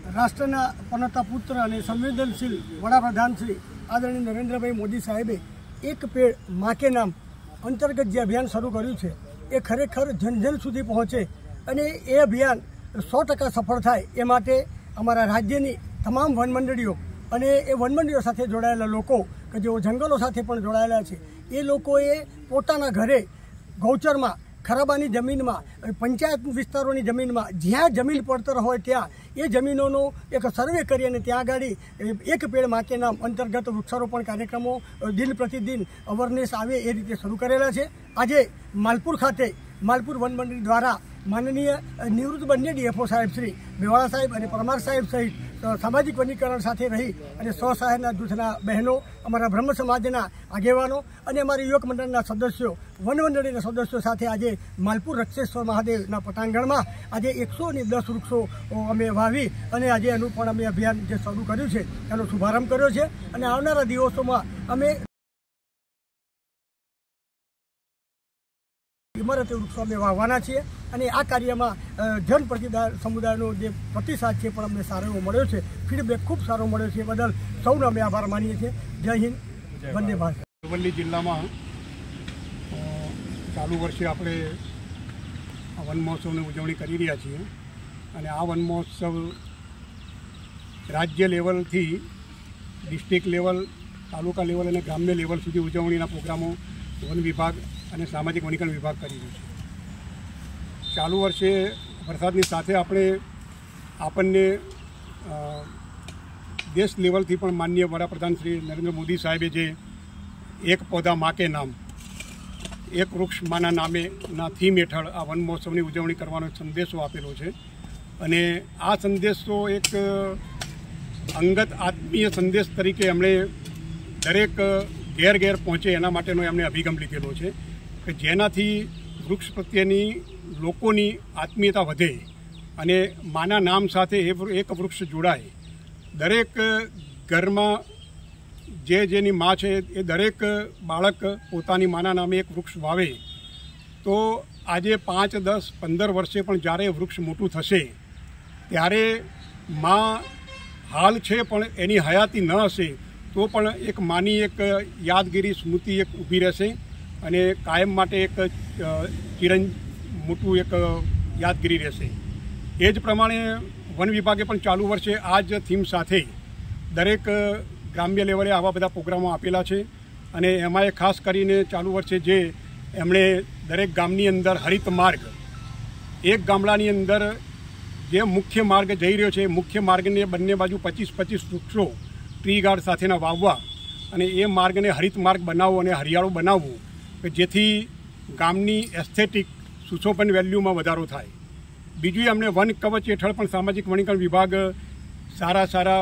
રાષ્ટ્રના પનોતા પુત્ર અને સંવેદનશીલ વડાપ્રધાન શ્રી આદરણીય નરેન્દ્રભાઈ મોદી સાહેબે એક પેડ માં કે નામ અંતર્ગત જે અભિયાન શરૂ કર્યું છે એ ખરેખર જન સુધી પહોંચે અને એ અભિયાન 100% સફળ થાય એ માટે અમારા રાજ્યની તમામ વનમંડળીઓ અને એ વનમંડળીઓ સાથે જોડાયેલા લોકો કે જેઓ જંગલો સાથે પણ જોડાયેલા છે એ લોકોએ પોતાના ઘરે ગૌચરમાં ખરાબાની જમીનમાં પંચાયત વિસ્તારોની જમીનમાં જ્યાં જમીન પડતર હોય ત્યાં એ જમીનોનો એક સર્વે કરી અને ત્યાં આગળ એક પેડ માં કે નામ અંતર્ગત વૃક્ષારોપણ કાર્યક્રમો દિન પ્રતિદિન અવેરનેસ આવે એ રીતે શરૂ કરેલા છે। આજે માલપુર ખાતે માલપુર વનમંડળી દ્વારા માનનીય નિવૃત્ત બંને ડીએફઓ સાહેબ શ્રી મેવાડા સાહેબ અને પરમાર સાહેબ સહિત સામાજિક વનીકરણ સાથે રહી અને સ્વસહાયના જૂથના બહેનો, અમારા બ્રહ્મ સમાજના આગેવાનો અને અમારા યુવક મંડળના સદસ્યો, વનમંડળીના સદસ્યો સાથે આજે માલપુર રક્ષેશ્વર મહાદેવના પટાંગણમાં આજે 110 વૃક્ષો અમે વાવી અને આજે એનું પણ અમે અભિયાન જે શરૂ કર્યું છે એનો શુભારંભ કર્યો છે અને આવનારા દિવસોમાં અમે ઇમારતી વૃક્ષો અમે વાવવાના છીએ અને આ કાર્યમાં જનપ્રતિનિધિ સમુદાયનો જે પ્રતિસાદ છે પણ અમને સારો એવો મળ્યો છે, ફીડબેક ખૂબ સારો મળ્યો છે, બદલ સૌનો અમે આભાર માનીએ છીએ। જય હિન્દ, વંદે ભારત। અરવલ્લી જિલ્લામાં ચાલુ વર્ષે આપણે વન મહોત્સવની ઉજવણી કરી રહ્યા છીએ અને આ વન મહોત્સવ રાજ્ય લેવલથી ડિસ્ટ્રિક્ટ લેવલ, તાલુકા લેવલ અને ગ્રામ્ય લેવલ સુધી ઉજવણીના પ્રોગ્રામો વન વિભાગ અને સામાજિક વનીકરણ વિભાગ કરી રહ્યું છે। ચાલુ વર્ષે વરસાદની સાથે આપણને દેશ લેવલથી પણ માનનીય વડાપ્રધાન શ્રી નરેન્દ્ર મોદી સાહેબે જે એક પૌધા માં કે નામ, એક વૃક્ષ માના નામેના થીમ હેઠળ આ વન મહોત્સવની ઉજવણી કરવાનો સંદેશો આપેલો છે અને આ સંદેશો એક અંગત આત્મીય સંદેશ તરીકે એમણે દરેક ઘેર પહોંચે એના માટેનો એમણે અભિગમ લીધેલો છે કે જેનાથી વૃક્ષ પ્રત્યેની લોકોની આત્મીયતા વધે અને માના નામ સાથે એક વૃક્ષ જોડાય। દરેક ઘરમાં જેની માં છે એ દરેક બાળક પોતાની માના નામે એક વૃક્ષ વાવે તો આજે 5, 10, 15 વર્ષે પણ જ્યારે વૃક્ષ મોટું થશે ત્યારે માં હાલ છે પણ એની હયાતી ન હશે તો પણ એક માની એક યાદગીરી સ્મૃતિ એક ઊભી રહેશે અને કાયમ માટે એક મોટું એક યાદગીરી રહેશે। એ જ પ્રમાણે વન વિભાગે પણ ચાલુ વર્ષે આ જ થીમ સાથે દરેક ગ્રામ્ય લેવલે આવા બધા પ્રોગ્રામો આપેલા છે અને એમાં ખાસ કરીને ચાલુ વર્ષે જે એમણે દરેક ગામની અંદર હરિત માર્ગ, એક ગામડાની અંદર જે મુખ્ય માર્ગ જઈ રહ્યો છે મુખ્ય માર્ગને બંને બાજુ 25-25 વૃક્ષો ટ્રી ગાર્ડ સાથેના વાવવા અને એ માર્ગને હરિત માર્ગ બનાવવો અને હરિયાળું બનાવવું કે જેથી ગામની એસ્થેટિક સુશોભન વેલ્યુમાં વધારો થાય। બીજું અમને વન કવચ હેઠળ પણ સામાજિક વનીકરણ વિભાગ સારા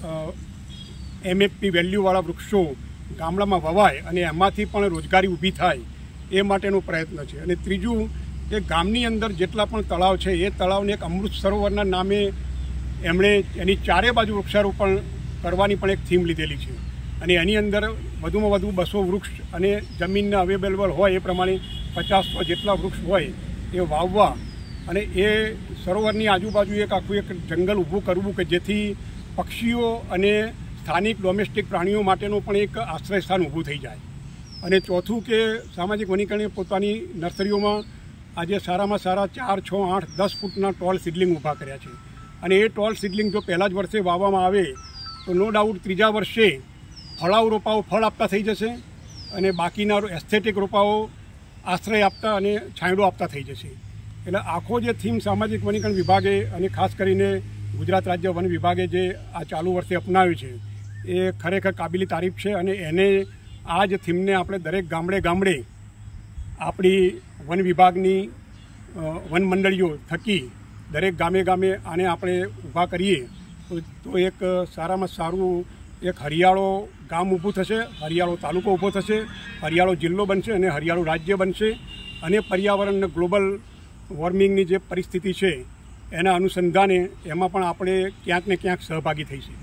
MFP વેલ્યુવાળા વૃક્ષો ગામડામાં વવાય અને એમાંથી પણ રોજગારી ઊભી થાય એ માટેનો પ્રયત્ન છે। અને ત્રીજું કે ગામની અંદર જેટલા પણ તળાવ છે એ તળાવને એક અમૃત સરોવરના નામે એમણે એની ચારે બાજુ વૃક્ષારોપણ કરવાની પણ એક થીમ લીધેલી છે અને એની અંદર વધુમાં વધુ 200 વૃક્ષ અને જમીનને અવેલેબલ હોય એ પ્રમાણે 50 જેટલા વૃક્ષ હોય એ વાવવા અને એ સરોવરની આજુબાજુ એક આખું એક જંગલ ઊભું કરવું કે જેથી પક્ષીઓ અને સ્થાનિક ડોમેસ્ટિક પ્રાણીઓ માટેનું પણ એક આશ્રય સ્થાન ઊભું થઈ જાય। અને ચોથું કે સામાજિક વનીકરણે પોતાની નર્સરીઓમાં આજે સારામાં સારા 4, 6, 8, 10 ફૂટના ટોલ સિડલિંગ ઊભા કર્યા છે અને એ ટોલ સિડલિંગ જો પહેલાં જ વર્ષે વાવવામાં આવે તો નો ડાઉટ ત્રીજા વર્ષે ફળાઉ રોપાઓ ફળ આપતા થઈ જશે અને બાકીના એસ્થેટિક રોપાઓ આશ્રય આપતા અને છાંયડો આપતા થઈ જશે। એટલે આખો જે થીમ સામાજિક વનીકરણ વિભાગે અને ખાસ કરીને ગુજરાત રાજ્ય વન વિભાગે જે આ ચાલુ વર્ષે અપનાવ્યું છે એ ખરેખર કાબિલી તારીફ છે અને એને આ જ થીમને આપણે દરેક ગામડે આપણી વન વિભાગની વન મંડળીઓ થકી દરેક ગામે આને આપણે ઊભા કરીએ તો એક સારામાં સારું એક હરિયાળો ગામ ઊભું થશે, હરિયાળો તાલુકો ઊભો થશે, હરિયાળો જિલ્લો બનશે અને હરિયાળું રાજ્ય બનશે અને પર્યાવરણને ગ્લોબલ વોર્મિંગની જે પરિસ્થિતિ છે એના અનુસંધાને એમાં પણ આપણે ક્યાંક ને ક્યાંક સહભાગી થઈશું।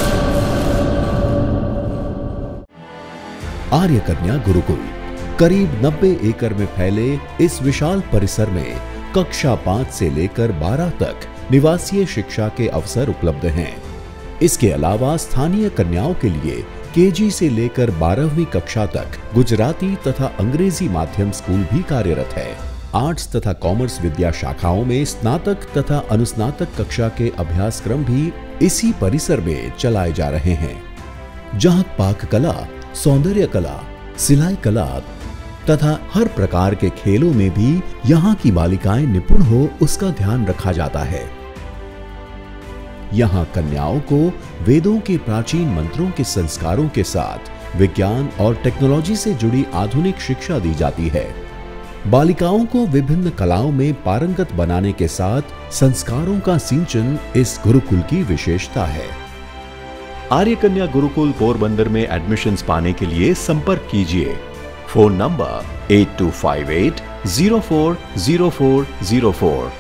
आर्य कन्या गुरुकुल करीब 90 एकड़ में फैले इस विशाल परिसर में कक्षा 5 से लेकर 12 तक निवासीय शिक्षा के अवसर उपलब्ध हैं। इसके अलावा स्थानीय कन्याओं के लिए केजी से लेकर 12वीं कक्षा तक गुजराती तथा अंग्रेजी माध्यम स्कूल भी कार्यरत है। आर्ट्स तथा कॉमर्स विद्या शाखाओं में स्नातक तथा अनुस्नातक कक्षा के अभ्यासक्रम भी इसी परिसर में चलाए जा रहे हैं, जहां पाक कला, सौंदर्य कला, सिलाई कला तथा हर प्रकार के खेलों में भी यहाँ की बालिकाएं निपुण हो उसका ध्यान रखा जाता है। यहाँ कन्याओं को वेदों के प्राचीन मंत्रों के संस्कारों के साथ विज्ञान और टेक्नोलॉजी से जुड़ी आधुनिक शिक्षा दी जाती है। बालिकाओं को विभिन्न कलाओं में पारंगत बनाने के साथ संस्कारों का सिंचन इस गुरुकुल की विशेषता है। आर्य कन्या गुरुकुल पोरबंदर में एडमिशन्स पाने के लिए संपर्क कीजिए। Phone number 8258 040404।